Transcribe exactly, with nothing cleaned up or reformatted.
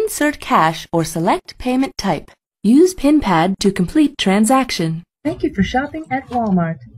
Insert cash or select payment type. Use PIN pad to complete transaction. Thank you for shopping at Walmart.